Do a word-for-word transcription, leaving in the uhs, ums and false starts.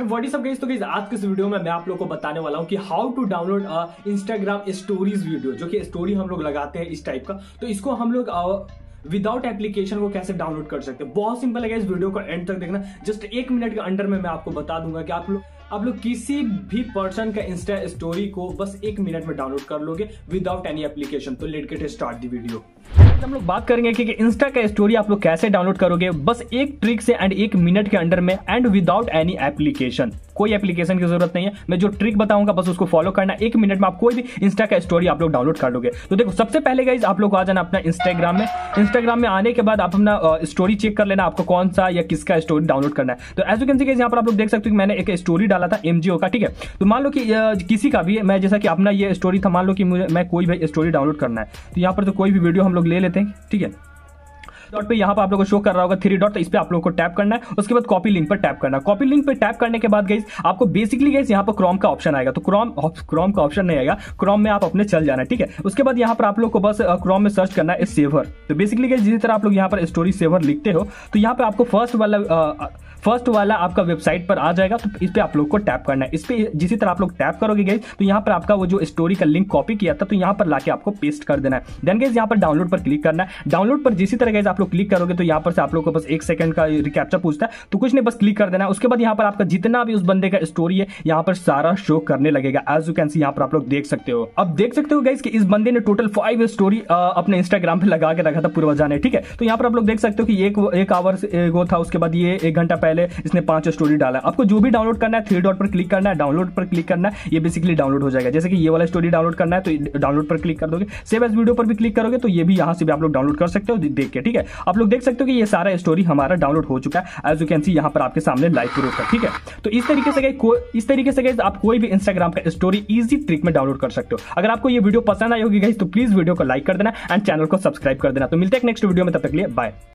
What is up guys. तो guys आज के इस वीडियो में मैं आप लोगों को बताने वाला हूं कि how to download Instagram stories video, जो कि स्टोरी हम लोग लगाते हैं इस टाइप का। तो इसको हम लोग विदाउट एप्लीकेशन को कैसे डाउनलोड कर सकते हैं। बहुत सिंपल है, इस वीडियो को एंड तक देखना। जस्ट एक मिनट के अंडर में मैं आपको बता दूंगा कि आप लोग आप लोग किसी भी पर्सन का इंस्टा स्टोरी को बस एक मिनट में डाउनलोड कर लोगे विदाउट एनी एप्लीकेशन। तो let's get start the video. हम लोग बात करेंगे कि इंस्टा का स्टोरी आप लोग कैसे डाउनलोड करोगे बस एक ट्रिक से एंड एक मिनट के अंडर में एंड विदाउट एनी एप्लीकेशन। कोई एप्लीकेशन की जरूरत नहीं है, मैं जो ट्रिक बताऊंगा बस उसको फॉलो करना। एक मिनट में आप कोई भी इंस्टा का स्टोरी आप लोग डाउनलोड कर लोगे। तो देखो सबसे पहले गाइस आप लोग को आ जाना अपना इंस्टाग्राम में। इंस्टाग्राम में आने के बाद आप अपना स्टोरी चेक कर लेना आपको कौन सा या किसका स्टोरी डाउनलोड करना है। तो as you can see guys यहाँ पर आप लोग देख सकते हो कि मैंने एक स्टोरी डाला था एमजीओ का, ठीक है। तो मान लो कि किसी का भी, मैं जैसा कि अपना ये स्टोरी था, मान लो कि मुझे मैं कोई भी स्टोरी डाउनलोड करना है तो यहाँ पर तो कोई भी वीडियो हम लोग ले लेते हैं, ठीक है। डॉट पे यहाँ पर आप लोगों को शो कर रहा होगा थ्री डॉट, तो इस पे आप लोगों को टैप करना है। उसके बाद कॉपी लिंक पर टैप करना है। कॉपी लिंक पे टैप करने के बाद गाइस आपको बेसिकली गाइस यहाँ पर क्रोम का ऑप्शन आएगा। तो क्रोम क्रोम का ऑप्शन नहीं आएगा, क्रोम में आप अपने चल जाना है, ठीक है। उसके बाद यहाँ पर आप लोग को बस क्रोम में सर्च करना है सेवर। तो बेसिकली गाइस जिस तरह आप लोग यहाँ पर स्टोरी सेवर लिखते हो तो यहाँ पे आपको फर्स्ट वाला फर्स्ट वाला आपका वेबसाइट पर आ जाएगा। तो इस पे आप लोग को टैप करना है। इस पे जिसी तरह आप लोग टैप करोगे गाइस तो यहाँ पर आपका वो जो स्टोरी का लिंक कॉपी किया था तो यहाँ पर लाके आपको पेस्ट कर देना है। देन गाइस यहाँ पर डाउनलोड पर क्लिक करना है। डाउनलोड पर जिसी तरह गाइस आप लोग क्लिक करोगे तो यहाँ पर से आप लोग को बस एक सेकंड का रिकैप्चा पूछता है, तो कुछ नहीं बस क्लिक कर देना है। उसके बाद यहाँ पर आपका जितना भी उस बंदे का स्टोरी है यहाँ पर सारा शो करने लगेगा। एज यू कैन सी यहाँ पर आप लोग देख सकते हो। अब देख सकते हो गाइस कि इस बंदे ने टोटल फाइव स्टोरी अपने इंस्टाग्राम पे लगा के रखा था पूर्वजाने, ठीक है। तो यहाँ पर आप लोग देख सकते हो कि एक एक आवर एगो था, उसके बाद ये एक घंटा पहले इसने पांच स्टोरी डाला। आपको जो भी डाउनलोड करना है थ्री डॉट पर क्लिक करना है, डाउनलोड पर क्लिक करना है, ये बेसिकली डाउनलोड हो जाएगा। जैसे कि ये वाला स्टोरी डाउनलोड करना है तो डाउनलोड पर क्लिक कर दोगे। सेव एज वीडियो पर भी क्लिक करोगे तो ये भी यहाँ से भी आप लोग डाउनलोड कर सकते हो देख के, ठीक है। आप लोग देख सकते हो कि ये सारा स्टोरी हमारा डाउनलोड हो चुका है। एज यू कैन सी यहाँ पर आपके सामने लाइव प्रूफ है, ठीक है। तो इस तरीके से इस तरीके से आप कोई भी इंस्टाग्राम का स्टोरी इजी ट्रिक में डाउनलोड कर सकते हो। अगर आपको ये वीडियो पसंद आई होगी गाइस तो प्लीज वीडियो को लाइक कर देना एंड चैनल को सब्सक्राइब कर देना। तो मिलते हैं नेक्स्ट वीडियो में, तब तक के लिए बाय।